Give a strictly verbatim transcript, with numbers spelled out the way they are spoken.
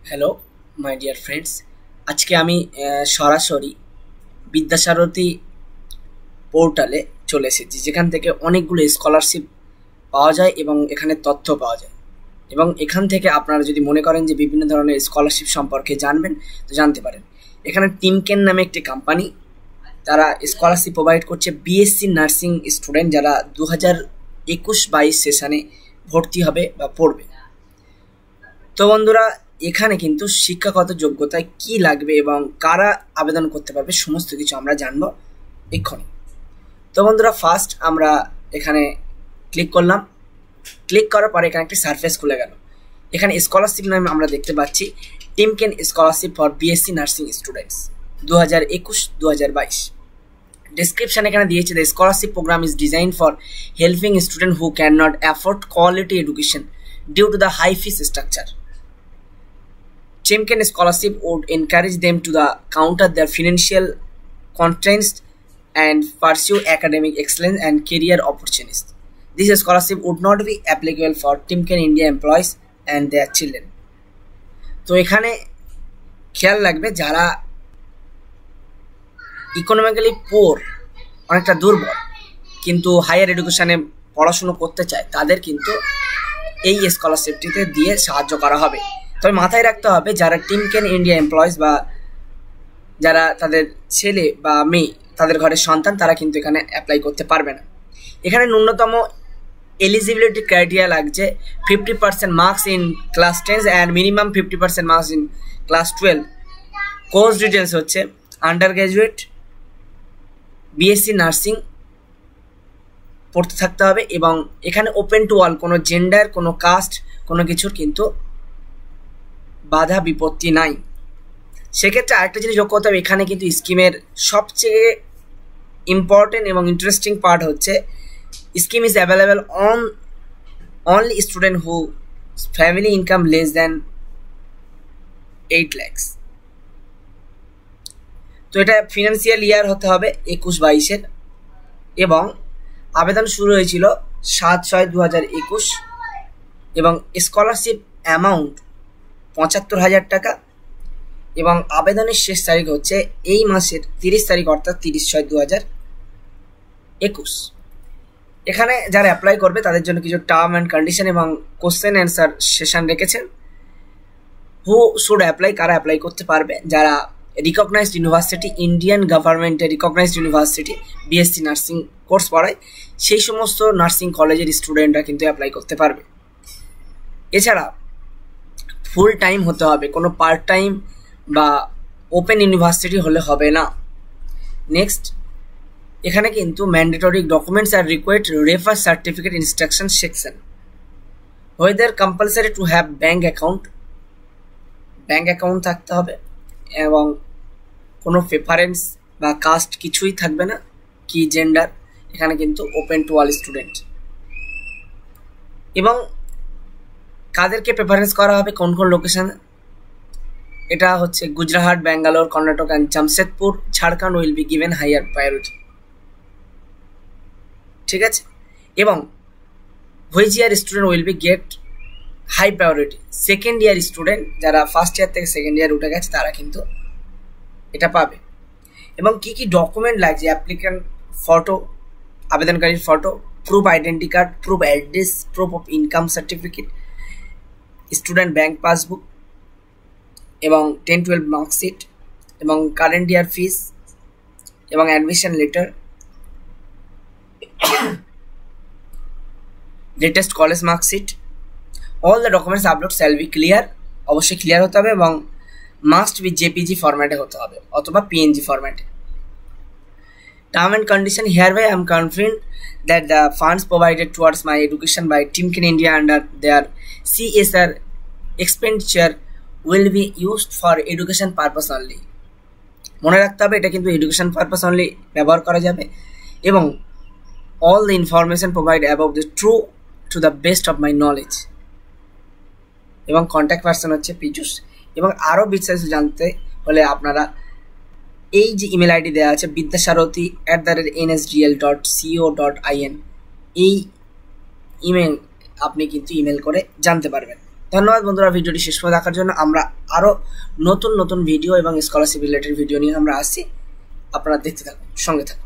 Hello my dear friends, আজকে আমি আহ, সরাসরি বিদ্যাসারথী পোর্টালে চলে এসেছি, যেখান থেকে অনেকগুলো স্কলারশিপ পাওয়া যায় এবং এখানে তথ্য পাওয়া যায়। এবং এখান থেকে আপনারা যদি মনে করেন যে বিভিন্ন ধরনের স্কলারশিপ সম্পর্কে জানবেন, তো জানতে পারেন। এখানে টিমকেন নামে একটি কোম্পানি, তারা স্কলারশিপ প্রোভাইড করছে বিএসসি নার্সিং স্টুডেন্ট যারা দু হাজার একুশ বাইশ সেশনে ভর্তি হবে বা পড়বে। তো বন্ধুরা, এখানে কিন্তু শিক্ষাগত যোগ্যতায় কি লাগবে এবং কারা আবেদন করতে পারবে সমস্ত কিছু আমরা জানবো এক্ষুনি। তো বন্ধুরা, ফার্স্ট আমরা এখানে ক্লিক করলাম। ক্লিক করার পরে এখানে একটি সারফেস খুলে গেল। এখানে স্কলারশিপ নামে আমরা দেখতে পাচ্ছি Timken scholarship for BSc nursing students দু হাজার একুশ দু হাজার বাইশ। ডেসক্রিপশন এখানে দিয়েছে, the scholarship program is design for helping student who can not afford quality education due to the high fees structure. Timken scholarship would encourage them to the counter their financial constraints and pursue academic excellence and career opportunities. This scholarship would not be applicable for Timken India employees and their children. তো এখানে খেয়াল রাখবে, যারা economically পোর, অনেকটা দুর্বল, কিন্তু higher এডুকেশনে পড়াশুনো করতে চায়, তাদের কিন্তু এই স্কলারশিপটিতে দিয়ে সাহায্য করা হবে। তবে মাথায় রাখতে হবে, যারা টিমকেন ইন্ডিয়া এমপ্লয়িজ বা যারা তাদের ছেলে বা মেয়ে, তাদের ঘরের সন্তান, তারা কিন্তু এখানে অ্যাপ্লাই করতে পারবে না। এখানে ন্যূনতম এলিজিবিলিটি ক্রাইটেরিয়া লাগছে fifty percent marks in class ten and minimum fifty percent marks in class twelve. Course details হচ্ছে আন্ডার গ্র্যাজুয়েট বিএসসি নার্সিং পড়তে থাকতে হবে এবং এখানে ওপেন টু অল, কোনো জেন্ডার, কোনো কাস্ট, কোনো কিছুর কিন্তু বাধা বিপত্তি নাই। সেক্ষেত্রে আরেকটা জিনিস লক্ষ্য করতে হবে, এখানে কিন্তু স্কিমের সবচেয়ে ইম্পর্টেন্ট এবং ইন্টারেস্টিং পার্ট হচ্ছে scheme is available on only student who family income less than eight lakhs. তো এটা ফিনান্সিয়াল ইয়ার হতে হবে একুশ বাইশের এবং আবেদন শুরু হয়েছিল সাত ছয় দু হাজার একুশ এবং স্কলারশিপ অ্যামাউন্ট পঁচাত্তর হাজার টাকা এবং আবেদনের শেষ তারিখ হচ্ছে এই মাসের তিরিশ তারিখ, অর্থাৎ তিরিশ ছয় দু হাজার একুশ। এখানে যারা অ্যাপ্লাই করবে তাদের জন্য কিছু টার্ম অ্যান্ড কন্ডিশন এবং কোশ্চেন অ্যান্সার সেশন রেখেছেন। হু শুড অ্যাপ্লাই, কারা অ্যাপ্লাই করতে পারবে? যারা রিকগনাইজড ইউনিভার্সিটি, ইন্ডিয়ান গভর্নমেন্টের recognised university BSc nursing course পড়ায়, সেই সমস্ত নার্সিং কলেজের স্টুডেন্টরা কিন্তু অ্যাপ্লাই করতে পারবে। এছাড়া ফুল টাইম হতে হবে, কোনো পার্ট টাইম বা ওপেন ইউনিভার্সিটি হলে হবে না। নেক্সট, এখানে কিন্তু mandatory documents are required refer certificate instruction section. Whether compulsory to have bank account, bank account থাকতে হবে এবং কোনো প্রেফারেন্স বা কাস্ট কিছুই থাকবে না, কি জেন্ডার, এখানে কিন্তু ওপেন টু অল স্টুডেন্ট। এবং কাদেরকে প্রেফারেন্স করা হবে, কোন কোন লোকেশন, এটা হচ্ছে Gujarat, Bangalore, Karnataka and Jamshedpur, Jharkhand will be given higher priority. ঠিক আছে, এবং which year student will be get high priority. Second year student যারা ফার্স্ট ইয়ার থেকে সেকেন্ড ইয়ার উঠে গেছে তারা কিন্তু এটা পাবে। এবং কি কি ডকুমেন্ট লাগছে, অ্যাপ্লিক্যান্ট ফটো, আবেদনকারীর photo, proof identity card, proof address, proof of income certificate, student bank passbook এবং টেন টুয়েলভ মার্কশিট এবং কারেন্ট ইয়ার ফিস এবং admission letter, latest college marksheet. All the documents upload shall be clear, অবশ্যই clear হতে হবে এবং must be JPG ফরম্যাটে হতে হবে অথবা পিএনজি ফরম্যাটে। Term and condition, hereby I am confident that the funds provided towards my education by Timken India under their C S R expenditure will be used for education purpose only. মনে রাখতে হবে, এটা কিন্তু education purpose only ব্যবহার করা যাবে এবং all the information provided above the true to the best of my knowledge। এবং কন্ট্যাক্ট পার্সন হচ্ছে পীযুষ। এবং আরও বিস্তারিত জানতে হলে আপনারা এই যে ইমেল আইডি দেওয়া আছে Vidyasarathi at the rate N S D L dot CO dot IN, এই ইমেল আপনি কিন্তু ইমেল করে জানতে পারবেন। ধন্যবাদ বন্ধুরা ভিডিওটি শেষ পর্যন্ত দেখার জন্য। আমরা আরও নতুন নতুন ভিডিও এবং স্কলারশিপ রিলেটেড ভিডিও নিয়ে আমরা আসছি, আপনারা দেখতে থাকুন, সঙ্গে থাকুন।